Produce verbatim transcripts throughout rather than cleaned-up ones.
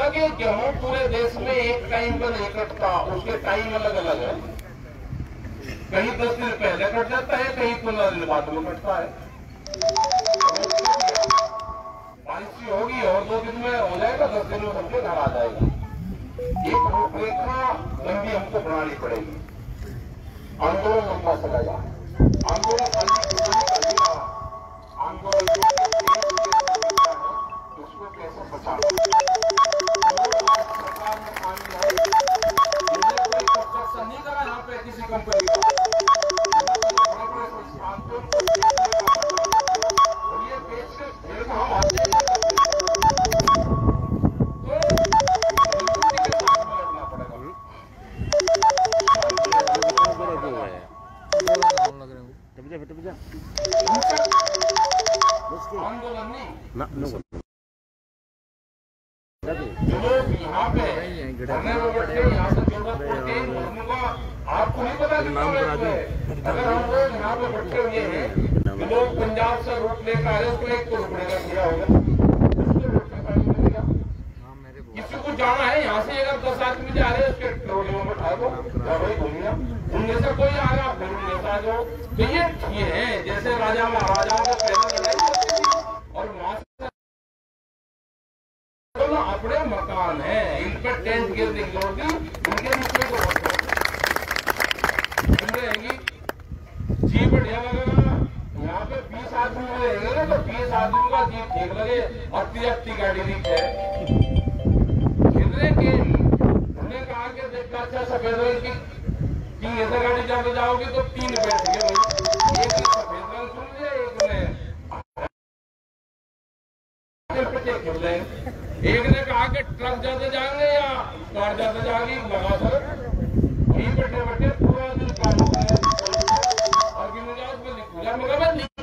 पता कि गेहूं पूरे देश में एक टाइम पर नहीं कटता, उसके टाइम अलग अलग है। कहीं दस दिन पहले कट जाता है, कहीं पंद्रह दिन बाद में कटता है। बारिश होगी और दो दिन में हो जाएगा, दस दिन में सबके घर आ जाएगा। एक रूपरेखा लंबी हमको बनानी पड़ेगी। आंदोलन लंबा चलेगा, आंदोलन आंदोलन उसको कैसे बचाना। सरकार ने मान लिया है, कोई कंस्ट्रक्शन नहीं करा यहाँ पे किसी कंपनी का, बड़े बड़े संस्थान को ये बेच के फिर हम आते हैं आंदोलन नहीं। जो लोग यहाँ पे धरने में बैठे, यहाँ से जरूरत पड़ती है, आपको नहीं पता कितना है। अगर हम लोग यहाँ पे बैठे हुए हैं, जो लोग पंजाब से रोट लेकर आए, उसको एक करोड़ रुपए का दिया होगा, किसी को जाना है यहाँ से, अगर दस आदमी जा रहे हैं उसके ट्रोलियों में उठा दो, उनमें से कोई आ रहा फिर उनमें से आ जाओ। तो ये ये है जैसे राजा महाराजाओं को पहले लड़ाई होती थी, और वहां से अपने मकान है, इन पर टेंट गिरने की जरूरत नहीं, उनके बीच में तो रहेंगी जी बढ़िया लगेगा। यहाँ पे बीस आदमी रहेंगे ना, तो बीस आदमी का जीप ठीक लगे और तिरपती गाड़ी दिखे के उन्होंने कहा कि देखा अच्छा सफेद रंग की तीन ऐसा गाड़ी जाके जाओगे तो तीन बैठ गए भाई, एक ने सफेद रंग सुन लिया, एक ने खेल रहे, एक ने कहा कि ट्रक जाते जाएंगे या कार जाते जाएंगे, लगा सर वहीं बैठे बैठे पूरा दिन काम हो गया और कि मुझे उसमें लिखूंगा मगर मैं लिख।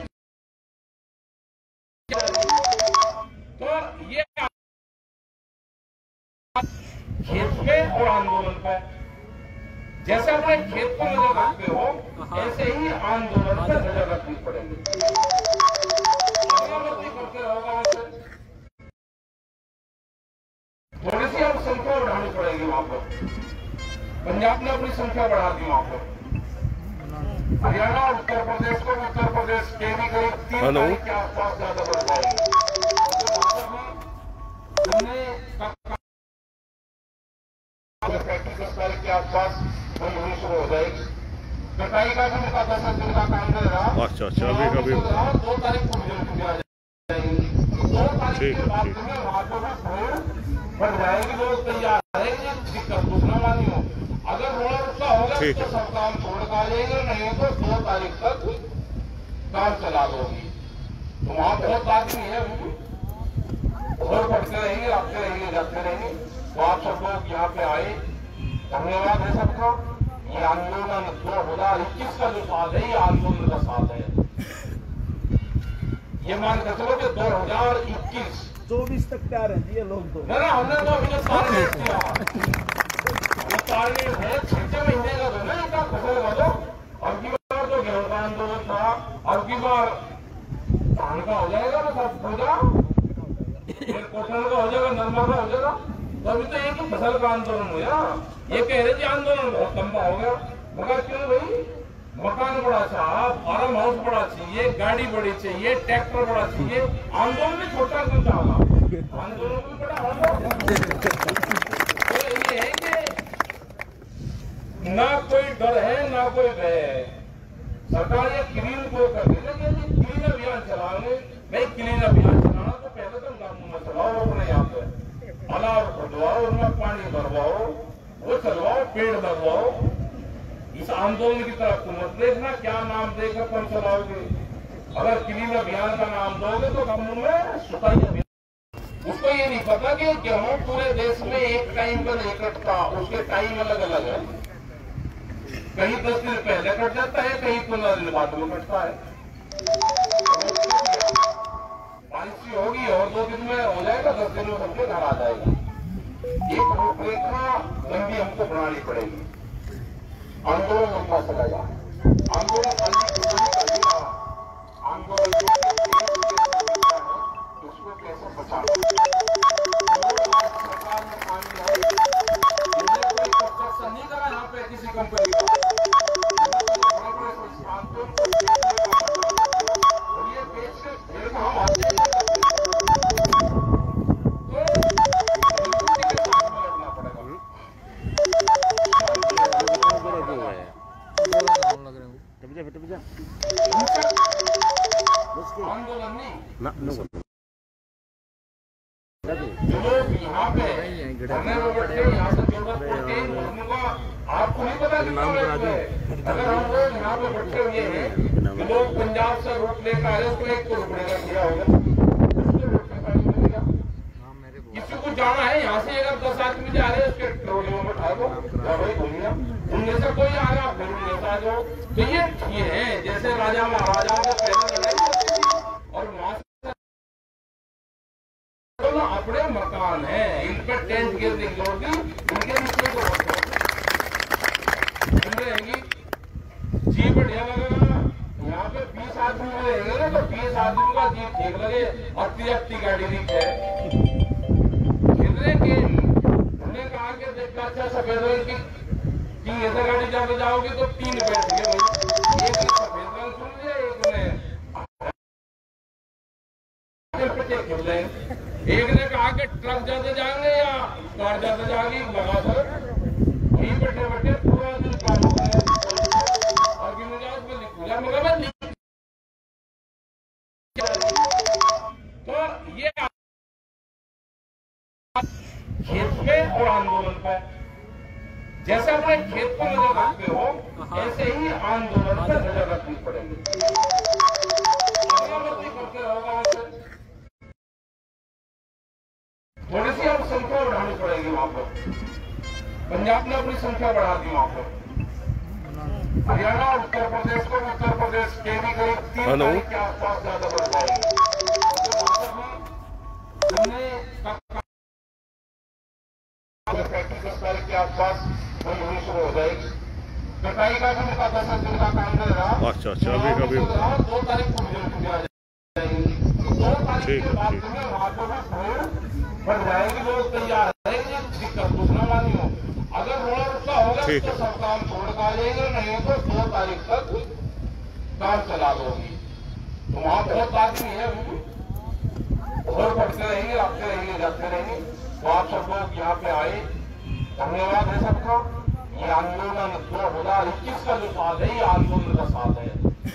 तो ये खेत में और आंदोलन पर, जैसे अपने खेत पर नजर रखते हो ऐसे ही आंदोलन पर नजर रखनी पड़ेगी। करते रहोगा थोड़ी सी अब संख्या बढ़ानी पड़ेगी वहां पर। पंजाब ने अपनी संख्या बढ़ा दी वहां पर, हरियाणा उत्तर प्रदेश को उत्तर प्रदेश के भी करीब तीन तारीख के आसपास ज्यादा बढ़ जाएगी। के आसपास होनी शुरू हो जाएगी। कटाई का भी उनका दस दिन का काम रहेगा। अच्छा अच्छा अभी कभी दो तारीख को आ जाएगी, दो तारीख के बाद में वहां पर भी बढ़ जाएगी, लोग तैयार रहेंगे, दिक्कत दूसरा वाली हो। अगर रोड रुका होगा तो सब काम छोड़ कर आ जाएंगे, नहीं तो दो तारीख तक काम चला दोगी। तो वहाँ बहुत आदमी है, और बढ़ते रहेंगे, आते रहेंगे, जाते रहेंगे। तो आप सब लोग यहाँ पे आए, धन्यवाद है सबका। ये आंदोलन दो हजार इक्कीस का जो साल है, ये आंदोलन का साल है। ये मान के चलो कि दो हजार इक्कीस चौबीस तक तैयार है ये लोग। तो ना हमने तो अभी सारे किया, सारे है छठे महीने का तो नहीं का फसल का दो। अब की बार तो गेहूं का आंदोलन था, अब की बार धान का हो जाएगा ना, सब पूजा कोटन का हो जाएगा, नरमा का हो जाएगा। तो अभी तो एक फसल का आंदोलन हो गया। ये कह रहे थे आंदोलन बहुत लंबा हो गया, मगर क्यों भाई, मकान बड़ा चाहिए, फार्म हाउस बड़ा चाहिए, गाड़ी बड़ी चाहिए, ट्रैक्टर बड़ा चाहिए, आंदोलन में छोटा क्यों चाहता, आंदोलन भी बड़ा होगा। तो ये है कि ना कोई डर है ना कोई भय है। सरकार ये क्लीन को कर रही है कि क्लीन अभियान चलाओगे, भाई क्लीन अभियान चलाना तो पहले तो गांवों में चलाओ, अपने यहाँ पे अलाव खुदवाओ, उनमें पानी भरवाओ, वो चलवाओ, पेड़ लगवाओ। इस आंदोलन की तरफ मत देखना क्या नाम देकर कौन चलाओगे। अगर क्लीन अभियान का नाम दोगे तो गांवों में सफाई अभियान। उसको ये नहीं पता कि गेहूं पूरे देश में एक टाइम पर नहीं कटता, उसके टाइम अलग अलग है। कहीं दस दिन पहले कट जाता है, कहीं पंद्रह दिन बाद में कटता है। बारिश होगी और दो दिन में हो जाएगा, दस दिन में सबके घर आ जाएगा। एक रूपरेखा लंबी हमको बनानी पड़ेगी। आंदोलन लंबा चलेगा, आंदोलन आंदोलन उसको कैसे बचाना। सरकार ने पानी है, मुझे कोई कंस्ट्रक्शन नहीं करा यहाँ पे किसी कंपनी का, बड़े बड़े संस्थान को और ये बेच के फिर हम आते हैं आंदोलन नहीं जो लोग यहाँ पे धरने में बैठे यहाँ से जरूरत पड़ती है उनका आपको नहीं पता कितना बैठे हैं। अगर हम लोग यहाँ पे बैठे हुए हैं कि लोग पंजाब से रोक लेकर आए तो एक तो रुकने का किया होगा, किसी को जाना है यहाँ से अगर दस आदमी जा रहे हैं उसके ट्रोलियों में उठा दो भाई घूमिया, उनमें से कोई आ रहा फिर उनमें से आ जाओ। तो ये ये है जैसे राजा महाराजाओं के पहले लड़ाई होती थी और वहां अपने मकान है इन पर टेंट गिरने की जोड़ दी, इनके नीचे को रहेंगी जी बढ़िया लगेगा। यहाँ पे बीस आदमी रहेंगे ना तो बीस आदमी का जी ठीक लगे, अति अति गाड़ी दिखे के उन्हें कहा कि देखा अच्छा सफेद रंग की तीन ऐसे गाड़ी जाके जाओगे तो तीन बैठ गए भाई, एक ने सफेद रंग सुन लिया, एक ने खेल रहे हैं, एक ने कहा कि ट्रक जाते जाएंगे या कार जाते जाएगी, लगा सर वहीं बैठे बैठे पूरा दिन काम हो गया और उसमें लिखूंगा मगर मैं तो ये खेत पे और आंदोलन पे जैसे अपने खेत पर नजर रखते हो ऐसे ही आंदोलन पर नजर रखनी पड़ेगी। करते रहोगा थोड़ी सी अब संख्या बढ़ानी पड़ेगी वहां पर। पंजाब ने अपनी संख्या बढ़ा दी वहां पर, हरियाणा उत्तर प्रदेश को उत्तर प्रदेश के भी करीब तीन तारीख के आसपास ज्यादा बढ़ जाएगी। पैंतीस तारीख के आसपास हम होनी शुरू हो जाएगी। कटाई का भी उनका दस दिन का काम रहेगा। अच्छा अच्छा अभी कभी दो तारीख को जाएगी, दो तारीख के बाद में वहां पर भी भीड़ बढ़ जाएगी, लोग तैयार रहेंगे, दिक्कत दूसरा वाली हो। अगर रोड़ा रुका होगा तो सरकार छोड़ कर लेंगे, नहीं तो दो तारीख तक काम चला दोगी। तो वहां बहुत आदमी है और बढ़ते रहेंगे, आते रहेंगे, जाते रहेंगे। तो आप सब लोग यहाँ पे आए, धन्यवाद है सबको। ये आंदोलन दो हजार इक्कीस का जो साल है ये आंदोलन का साल है,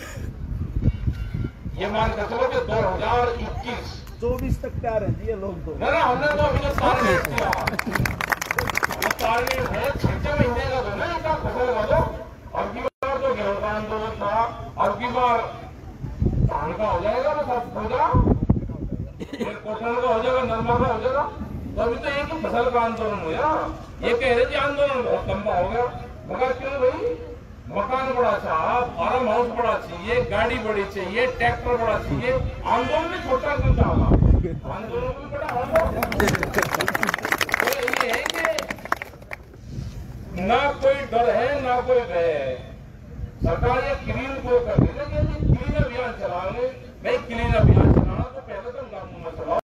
ये मान कर चलो कि दो हजार इक्कीस चौबीस तक तैयार है ये लोग तो ना ना हमने तो अभी तक सारे किया सारे है छह महीने का तो नहीं का फसल का तो अब की बार तो गेहूं का आंदोलन था, अब की बार धान का हो जाएगा ना सब पूजा, कॉटन का हो जाएगा, नरमा का हो जाएगा। तो अभी तो एक ही फसल का आंदोलन हुआ, ये कह रहे थे आंदोलन बहुत लंबा हो गया, मगर क्यों भाई मकान बड़ा चाहिए, फार्म हाउस बड़ा चाहिए, गाड़ी बड़ी चाहिए, ट्रैक्टर बड़ा चाहिए, आंदोलन में छोटा क्यों चाहना, आंदोलन में बड़ा होगा। तो ये है कि ना कोई डर है ना कोई भय है। सरकार ये क्लीन को कर देगी, क्लीन अभियान चलाएंगे, भाई क्लीन अभियान